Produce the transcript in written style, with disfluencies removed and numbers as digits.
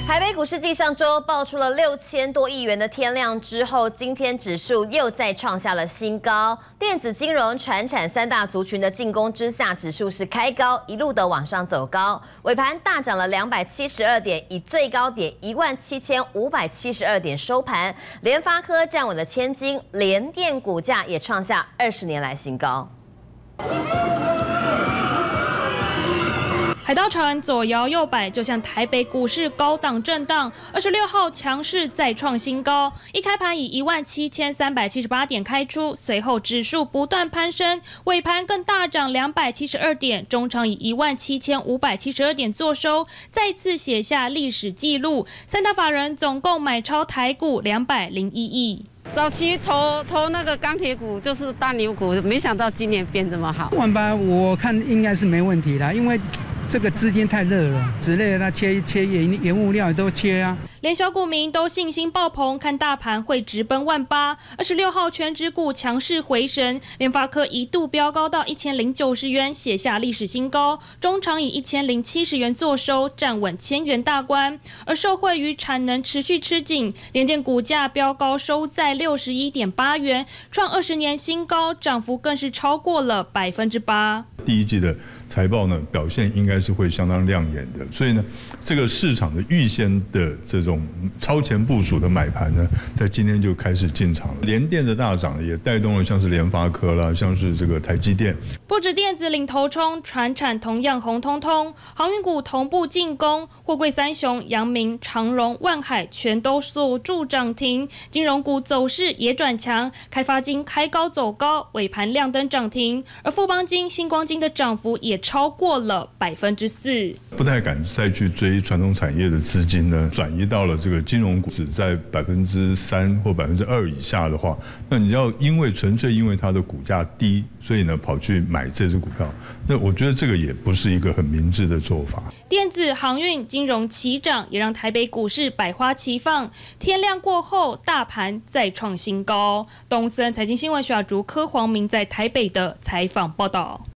台北股市继上周爆出了6000多亿元的天量之后，今天指数又再创下了新高。电子金融、传产三大族群的进攻之下，指数是开高，一路的往上走高，尾盘大涨了272点，以最高点17572点收盘。联发科站稳了千金，联电股价也创下20年来新高。 海盗船左摇右摆，就像台北股市高档震荡。26号强势再创新高，一开盘以17378点开出，随后指数不断攀升，尾盘更大涨272点，中场以17572点作收，再次写下历史纪录。三大法人总共买超台股201亿。 早期投那个钢铁股就是大牛股，没想到今年变这么好。 万八我看应该是没问题的，因为这个资金太热了，之类的它切原物料都切啊。 连小股民都信心爆棚，看大盘会直奔18000。26号全指股强势回神，联发科一度飙高到1090元，写下历史新高，中场以1070元作收，站稳1000元大关。而受惠于产能持续吃紧，联电股价飙高收在 61.8元，创20年新高，涨幅更是超过了8%。 第一季的财报呢，表现应该是会相当亮眼的，所以呢，这个市场的预先的这种超前部署的买盘呢，在今天就开始进场了。联电的大涨也带动了像是联发科啦，像是这个台积电。 不止电子领头冲，传产同样红彤彤，航运股同步进攻，货柜三雄阳明、长荣、万海全都锁住涨停，金融股走势也转强，开发金开高走高，尾盘亮灯涨停，而富邦金、星光金的涨幅也超过了4%。不太敢再去追传统产业的资金呢，转移到了这个金融股，只在3%或2%以下的话，那你要纯粹因为它的股价低，所以呢跑去买这只股票，那我觉得这个也不是一个很明智的做法。 电子、航运、金融齐涨，也让台北股市百花齐放。天亮过后，大盘再创新高。东森财经新闻徐雅竹、柯黄明在台北的采访报道。